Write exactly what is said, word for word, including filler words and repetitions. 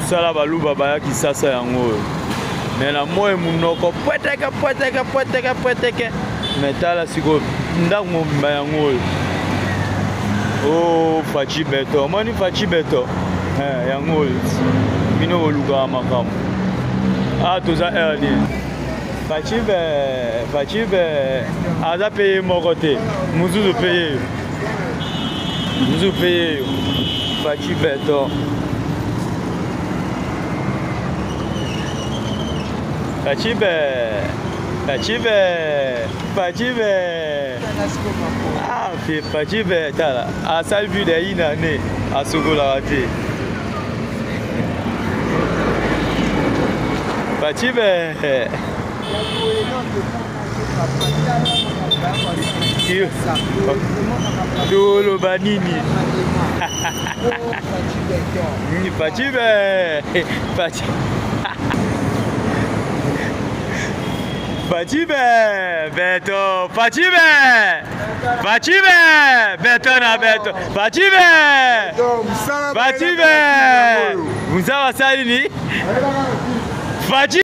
sala baluba baya kisasa yango mais na moyo munoko pweteke pweteke pweteke pweteke metala siko ndango mba yango oh Fatshi beto mani Fatshi beto eh yango mino oluka makamu ah toza erdi Fatshi be Fatshi be aza paye mokote muzuzu paye muzuzu paye Fatshi beto Fatshi be Fatshi be Fatshi be ah fi Fatshi be tala a salvu de ina ne a sogola rate Fatshi be Dolo banini Fatshi be Fatshi Fatshi be beto Fatshi be Fatshi be beto na beto Fatshi be Fatshi be Musa wasali ni Fatshi